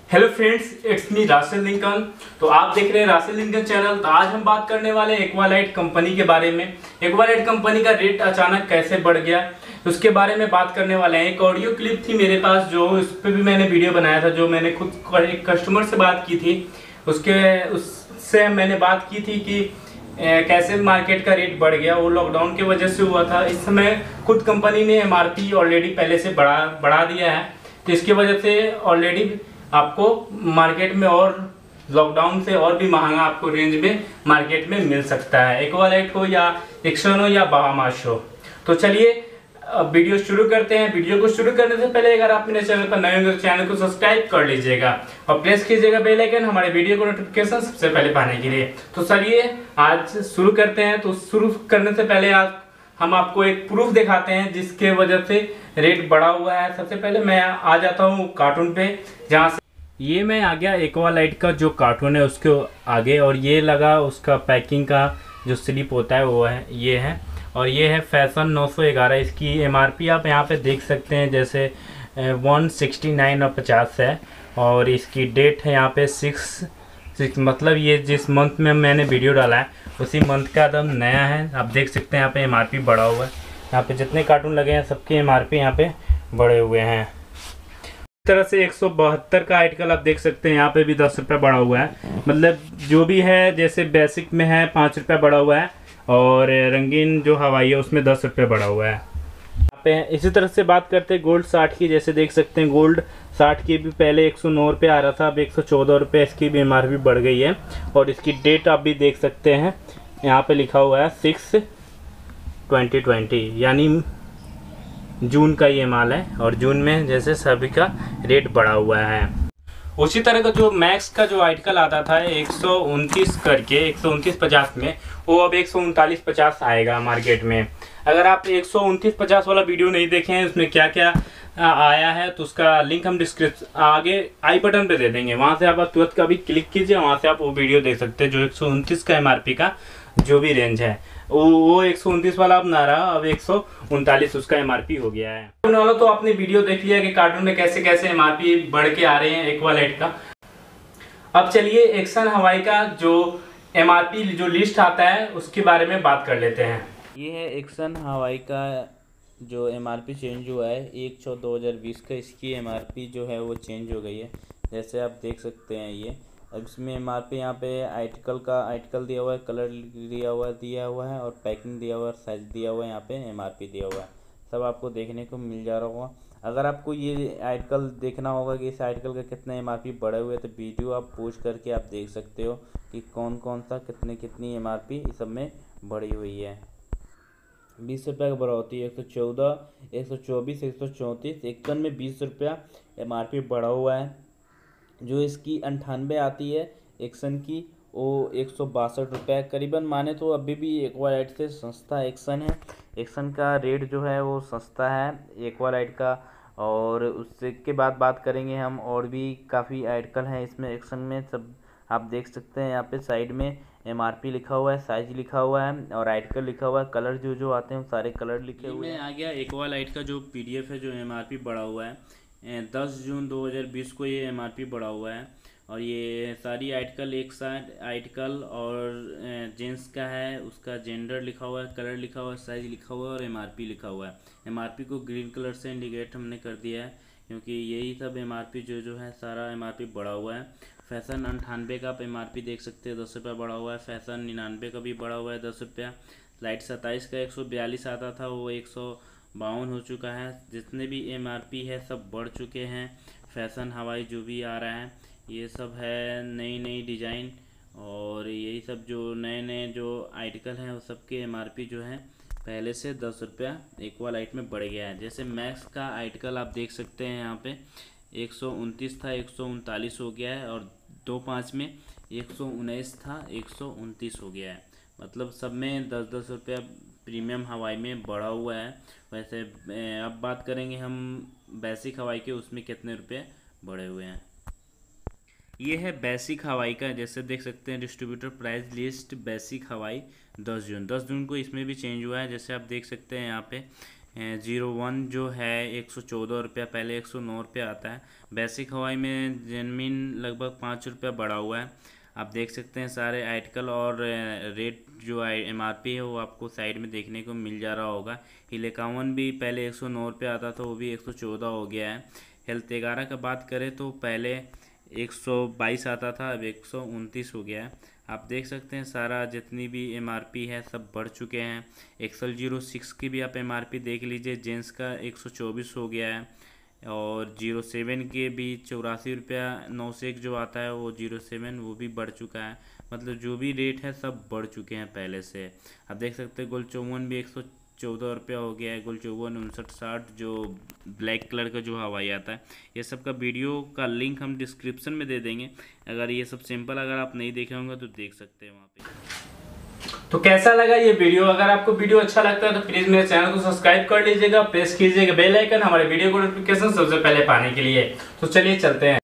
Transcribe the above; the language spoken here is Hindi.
Hello friends, it's me Russell Lincoln. तो आप देख रहे हैं रासेल लिंकन चैनल। तो आज हम बात करने वाले हैं एक्वालाइट कंपनी के बारे में। एक्वालाइट कंपनी का रेट अचानक कैसे बढ़ गया उसके बारे में बात करने वाले हैं। एक ऑडियो क्लिप थी मेरे पास, जो उस पर भी मैंने वीडियो बनाया था, जो मैंने खुद एक कस्टमर से बात की थी। उससे मैंने बात की थी कि कैसे मार्केट का रेट बढ़ गया। वो लॉकडाउन की वजह से हुआ था। इस समय खुद कंपनी ने एमआरपी ऑलरेडी पहले से बढ़ा दिया है। तो इसकी वजह से ऑलरेडी आपको मार्केट में और लॉकडाउन से और भी महंगा आपको रेंज में मार्केट में मिल सकता है, एक्वालाइट हो या एक्सन हो या बाहामास हो। तो चलिए अब वीडियो शुरू करते हैं। वीडियो को शुरू करने से पहले अगर आप मेरे चैनल पर नए हो तो चैनल को सब्सक्राइब कर लीजिएगा और प्रेस कीजिएगा बेल आइकन, हमारे वीडियो को नोटिफिकेशन सबसे पहले पाने के लिए। तो चलिए आज शुरू करते हैं। तो शुरू करने से पहले आज हम आपको एक प्रूफ दिखाते हैं जिसके वजह से रेट बढ़ा हुआ है। सबसे पहले मैं आ जाता हूँ कार्टून पे, जहाँ से ये मैं आ गया एक्वालाइट का जो कार्टून है उसके आगे, और ये लगा उसका पैकिंग का जो स्लिप होता है वो है, ये है। और ये है फैशन 911। इसकी एमआरपी आप यहाँ पे देख सकते हैं, जैसे 169 और 50 है। और इसकी डेट है यहाँ पे 6 मतलब ये जिस मंथ में मैंने वीडियो डाला है उसी मंथ का एकदम नया है। आप देख सकते हैं यहाँ पे एमआरपी बढ़ा हुआ है। यहाँ पे जितने कार्टून लगे हैं सबके एमआरपी यहाँ पे बढ़े हुए हैं। इस तरह से 172 का आर्टिकल आप देख सकते हैं, यहाँ पे भी 10 रुपये बढ़ा हुआ है। मतलब जो भी है, जैसे बेसिक में है 5 रुपये बढ़ा हुआ है, और रंगीन जो हवाई है उसमें 10 रुपये बढ़ा हुआ है यहाँ पे। इसी तरह से बात करते हैं गोल्ड 60 की। जैसे देख सकते हैं गोल्ड 60 की भी पहले 109 रुपये आ रहा था, अब 114 रुपये इसकी भी एमआरपी बढ़ गई है। और इसकी डेट आप भी देख सकते हैं, यहाँ पे लिखा हुआ है 6/2020, यानी जून का ये माल है। और जून में जैसे सभी का रेट बढ़ा हुआ है। उसी तरह का जो मैक्स का जो आर्टिकल आता था 129 करके 129.50 में, वो अब 139.50 आएगा मार्केट में। अगर आप 129.50 वाला वीडियो नहीं देखे हैं उसमें क्या क्या आया है तो उसका लिंक हम डिस्क्रिप्शन आगे आई बटन पे दे देंगे, वहां से आप तुरंत कभी क्लिक कीजिए, वहां से आप वो वीडियो देख सकते हैं जो 129 का एमआरपी का जो भी रेंज है वो 129 वाला अब ना रहा, अब 139 उसका एमआरपी हो गया है। तो आपने वीडियो देख लिया कि कार्टून में कैसे कैसे एमआरपी बढ़ के आ रहे हैं एक्वालाइट का। अब चलिए एक्सन हवाई का जो एमआरपी जो लिस्ट आता है उसके बारे में बात कर लेते हैं। ये है एक्सन हवाई का जो एमआरपी चेंज हुआ है 1/6/2020 का। इसकी एमआरपी जो है वो चेंज हो गई है, जैसे आप देख सकते हैं। ये अब इसमें एमआरपी यहाँ पे आर्टिकल दिया हुआ है, कलर दिया हुआ है और पैकिंग दिया हुआ है, साइज दिया हुआ है, यहाँ पे एमआरपी दिया हुआ है। सब आपको देखने को मिल जा रहा होगा। अगर आपको ये आर्टिकल देखना होगा कि इस आर्टिकल का कितना एमआरपी बढ़े हुए, तो वीडियो आप पॉज करके आप देख सकते हो कि कौन कौन सा कितनी एमआरपी इस सब में बढ़ी हुई है। 20 रुपये का बढ़ोतरी 114, 124, 134, एक्सन में 20 रुपया एमआरपी बढ़ा हुआ है। जो इसकी 98 आती है एक्सन की, वो 162 रुपये करीबन माने तो अभी भी एक्वालाइट से सस्ता एक्सन है। एक्सन का रेट जो है वो सस्ता है एक्वालाइट का। और उससे के बाद बात करेंगे हम, और भी काफ़ी आर्टिकल हैं इसमें एक्सन में। सब आप देख सकते हैं यहाँ पे साइड में एमआरपी लिखा हुआ है, साइज लिखा हुआ है और आर्टिकल लिखा हुआ है। कलर जो आते हैं सारे कलर लिखे हुए हैं। आ गया एक्वालाइट का जो पीडीएफ है जो एमआरपी बढ़ा हुआ है 10 जून 2020 को ये एमआरपी बढ़ा हुआ है। और ये सारी आर्टिकल एक साथ आर्टिकल और जेंट्स का है, उसका जेंडर लिखा हुआ है, कलर लिखा हुआ है, साइज लिखा हुआ है और एमआरपी लिखा हुआ है। एमआरपी को ग्रीन कलर से इंडिकेट हमने कर दिया है, क्योंकि यही सब एमआरपी जो है सारा एमआरपी बढ़ा हुआ है। फैशन 98 का आप एमआरपी देख सकते हैं, 10 रुपये बढ़ा हुआ है। फैशन 99 का भी बढ़ा हुआ है 10 रुपया। लाइट 27 का 142 आता था, वो 152 हो चुका है। जितने भी एमआरपी है सब बढ़ चुके हैं। फैशन हवाई जो भी आ रहा है ये सब है नई डिज़ाइन, और यही सब जो नए जो आर्टिकल हैं वो सब के एमआरपी जो है पहले से 10 रुपया एक्वालाइट में बढ़ गया है। जैसे मैक्स का आर्टिकल आप देख सकते हैं, यहाँ पे 129 था 139 हो गया है, और 2/5 में 119 था 129 हो गया है। मतलब सब में 10-10 रुपया प्रीमियम हवाई में बढ़ा हुआ है। वैसे अब बात करेंगे हम बेसिक हवाई के, उसमें कितने रुपये बढ़े हुए हैं। ये है बेसिक हवाई का, जैसे देख सकते हैं डिस्ट्रीब्यूटर प्राइस लिस्ट बेसिक हवाई 10 जून को इसमें भी चेंज हुआ है। जैसे आप देख सकते हैं यहाँ पे 01 जो है 114 रुपया, पहले 109 रुपया आता है। बेसिक हवाई में जेनमिन लगभग 5 रुपया बढ़ा हुआ है। आप देख सकते हैं सारे आर्टिकल और रेट जो MRP है वो आपको साइड में देखने को मिल जा रहा होगा। हिल51 भी पहले 109 रुपया आता था, वो भी 114 हो गया है। हेल्थ 11 का बात करें तो पहले 122 आता था, अब 129 हो गया है। आप देख सकते हैं सारा जितनी भी MRP है सब बढ़ चुके हैं। एक्सल 06 की भी आप MRP देख लीजिए, जेंट्स का 124 हो गया है और 07 के भी 84 रुपया 9 से 1 जो आता है वो 07 वो भी बढ़ चुका है। मतलब जो भी रेट है सब बढ़ चुके हैं पहले से। आप देख सकते हैं गोल54 भी 114 रुपया हो गया है। गोल54 5960 जो ब्लैक कलर का जो हवाई आता है, ये सब का वीडियो का लिंक हम डिस्क्रिप्शन में दे देंगे। अगर ये सब सिंपल अगर आप नहीं देखे होंगे तो देख सकते हैं वहाँ पे। तो कैसा लगा ये वीडियो? अगर आपको वीडियो अच्छा लगता है तो प्लीज मेरे चैनल को सब्सक्राइब कर लीजिएगा, प्रेस कीजिएगा बेल आइकन हमारे वीडियो को नोटिफिकेशन सबसे पहले पाने के लिए। तो चलिए चलते हैं।